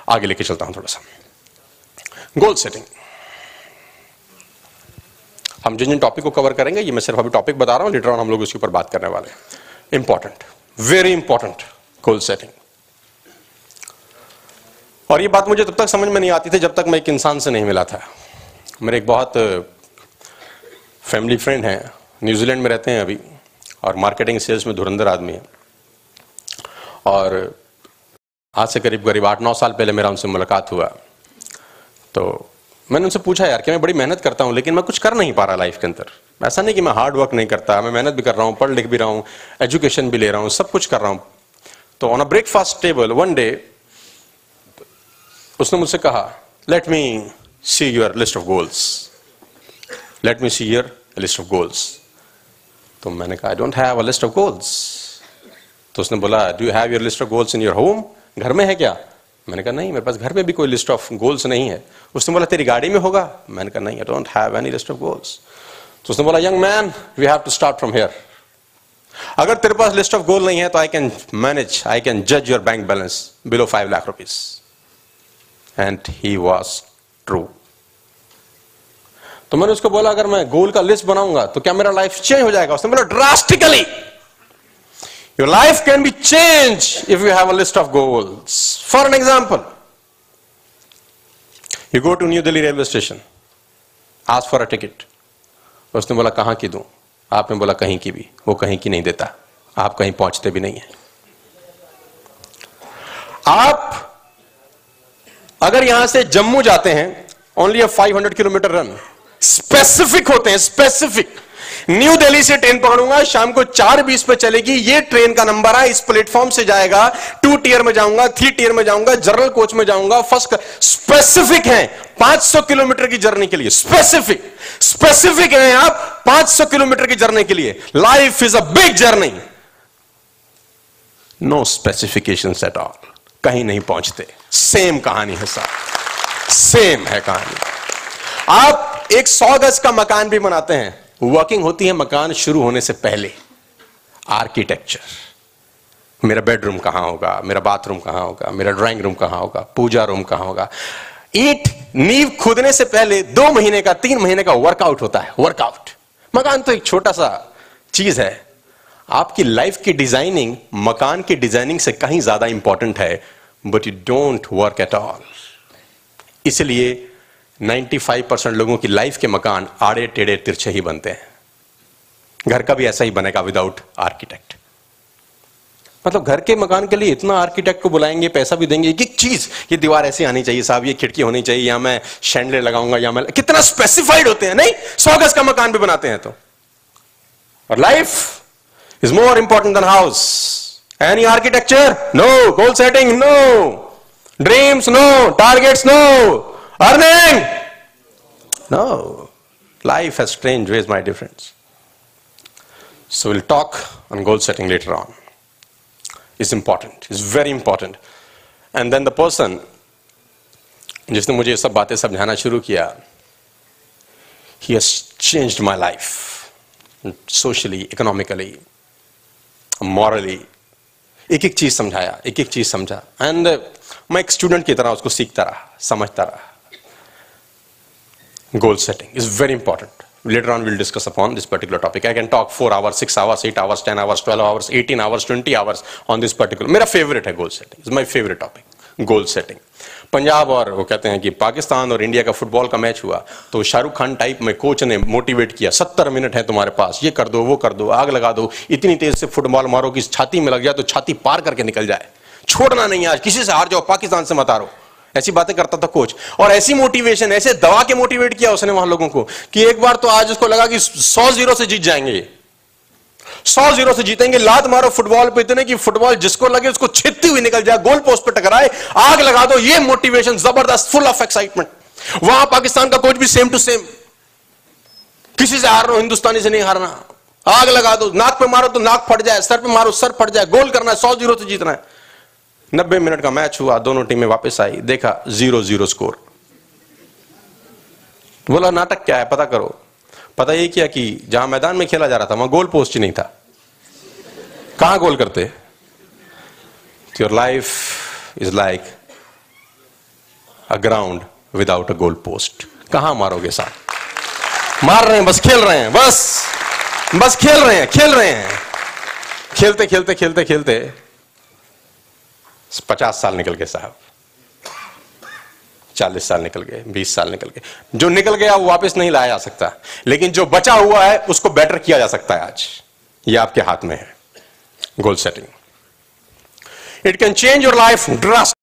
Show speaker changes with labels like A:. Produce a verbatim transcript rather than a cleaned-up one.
A: आगे लेके चलता हूं थोड़ा सा। गोल सेटिंग, हम जिन जिन टॉपिक को कवर करेंगे, ये मैं सिर्फ अभी टॉपिक बता रहा हूं, लेटर ऑन हम लोग उसके ऊपर बात करने वाले हैं। Important, very important goal setting. और ये बात मुझे तब तक समझ में नहीं आती थी जब तक मैं एक इंसान से नहीं मिला था। मेरे एक बहुत फैमिली फ्रेंड हैं, न्यूजीलैंड में रहते हैं अभी, और मार्केटिंग सेल्स में धुरंधर आदमी है। और आज से करीब करीब आठ नौ साल पहले मेरा उनसे मुलाकात हुआ, तो मैंने उनसे पूछा, यार कि मैं बड़ी मेहनत करता हूं लेकिन मैं कुछ कर नहीं पा रहा लाइफ के अंदर। ऐसा नहीं कि मैं हार्ड वर्क नहीं करता, मैं मेहनत भी कर रहा हूं, पढ़ लिख भी रहा हूं, एजुकेशन भी ले रहा हूं, सब कुछ कर रहा हूं। तो on a breakfast table one day उसने मुझसे कहा, let me see your list of goals, let me see your list of goals. तो मैंने कहा, I don't have a list of goals. तो उसने बोला, do you have your list of goals in your home, घर में है क्या? मैंने कहा, नहीं, मेरे पास घर में भी कोई लिस्ट ऑफ गोल्स नहीं है। उसने बोला, तेरी गाड़ी में होगा? मैंने कहा, नहीं, I don't have any list of goals. तो उसने बोला, young man, we have to start from here. अगर तेरे पास लिस्ट ऑफ गोल नहीं है तो I can manage, I can जज your bank balance below five lakh rupees. And he was true. तो मैंने उसको बोला, अगर मैं गोल का लिस्ट बनाऊंगा तो क्या मेरा लाइफ चेंज हो जाएगा? उसने बोला, drastically. Your life can be changed if you have a list of goals. For an example, you go to New Delhi railway station, ask for a ticket. उसने बोला, कहाँ की दूं? आपने बोला, कहीं की भी। वो कहीं की नहीं देता, आप कहीं पहुंचते भी नहीं है। आप अगर यहां से जम्मू जाते हैं, only a five hundred kilometre run, specific होते हैं, स्पेसिफिक। न्यू दिल्ली से ट्रेन पकड़ूंगा, शाम को चार बीस पे चलेगी, ये ट्रेन का नंबर है, इस प्लेटफॉर्म से जाएगा, टू टियर में जाऊंगा, थ्री टियर में जाऊंगा, जनरल कोच में जाऊंगा, फर्स्ट। स्पेसिफिक है पांच सौ किलोमीटर की जर्नी के लिए, स्पेसिफिक स्पेसिफिक है आप पांच सौ किलोमीटर की जर्नी के लिए। Life is a big journey, no specifications at all, कहीं नहीं पहुंचते। सेम कहानी है साहब, सेम है कहानी। आप एक सौ गज का मकान भी बनाते हैं, वर्किंग होती है मकान शुरू होने से पहले। आर्किटेक्चर, मेरा बेडरूम कहां होगा, मेरा बाथरूम कहां होगा, मेरा ड्राइंग रूम कहां होगा, पूजा रूम कहां होगा। ईंट नींव खोदने से पहले दो महीने का, तीन महीने का वर्कआउट होता है, वर्कआउट। मकान तो एक छोटा सा चीज है, आपकी लाइफ की डिजाइनिंग मकान की डिजाइनिंग से कहीं ज्यादा इंपॉर्टेंट है, but you don't work at all. इसलिए पचानवे परसेंट लोगों की लाइफ के मकान आड़े टेढ़े तिरछे ही बनते हैं। घर का भी ऐसा ही बनेगा विदाउट आर्किटेक्ट। मतलब घर के मकान के लिए इतना आर्किटेक्ट को बुलाएंगे, पैसा भी देंगे, एक एक चीज, ये दीवार ऐसी आनी चाहिए साहब, ये खिड़की होनी चाहिए, या मैं शैंडलियर लगाऊंगा, या मैं, कितना स्पेसिफाइड होते हैं। नहीं, सौ गज का मकान भी बनाते हैं तो। और life is more important than house. Any architecture? No. Goal setting? No. Dreams? No. Targets? No. Earning? No. Life has strange ways, my dear friends. So we'll talk on goal setting later on. It's important. It's very important. And then the person जिसने मुझे ये सब बातें समझाना शुरू किया, he has changed my life. Socially, economically, morally. एक एक चीज समझाया, एक एक चीज समझा। एंड मैं एक स्टूडेंट की तरह उसको सीखता रहा, समझता रहा। Goal setting is very important. Later on we'll discuss upon this particular topic. I can talk four hours, six hours, eight hours, ten hours, twelve hours, eighteen hours, twenty hours on this particular. मेरा favorite है goal setting. It's my favorite topic. Goal setting. Punjab और वो कहते हैं कि पाकिस्तान और India का football का मैच हुआ तो शाहरुख खान टाइप में कोच ने मोटिवेट किया, सत्तर मिनट है तुम्हारे पास, ये कर दो, वो कर दो, आग लगा दो, इतनी तेज से फुटबॉल मारो कि छाती में लग जाए तो छाती पार करके निकल जाए, छोड़ना नहीं, आज किसी से हार जाओ, पाकिस्तान से मत हारो। ऐसी बातें करता था कोच। और ऐसी मोटिवेशन, ऐसे दवा के मोटिवेट किया उसने वहां लोगों को कि एक बार तो आज उसको लगा कि सौ जीरो से जीत जाएंगे, सौ जीरो से जीतेंगे। लात मारो फुटबॉल पे इतने कि फुटबॉल जिसको लगे उसको छिदती हुई निकल जाए, गोल पोस्ट पे टकराए, आग लगा दो। ये मोटिवेशन जबरदस्त, फुल ऑफ एक्साइटमेंट। वहां पाकिस्तान का कोच भी सेम टू सेम, किसी से हार रहा हो, हिंदुस्तानी से नहीं हारना, आग लगा दो, नाक पे मारो तो नाक फट जाए, सर पे मारो सर फट जाए, गोल करना है, सौ जीरो से जीतना है। नब्बे मिनट का मैच हुआ, दोनों टीमें वापस आई, देखा जीरो जीरो स्कोर। बोला नाटक क्या है, पता करो। पता ये किया कि जहां मैदान में खेला जा रहा था वहां गोल पोस्ट ही नहीं था। कहां गोल करते? Your life is like a ground without a goal post. कहां मारोगे साहब? मार रहे हैं, बस खेल रहे हैं, बस बस खेल रहे हैं, खेल रहे हैं, खेलते खेलते खेलते खेलते पचास साल निकल गए साहब, चालीस साल निकल गए, बीस साल निकल गए। जो निकल गया वो वापस नहीं लाया जा सकता, लेकिन जो बचा हुआ है उसको बेटर किया जा सकता है। आज ये आपके हाथ में है, goal setting. It can change your life drastically.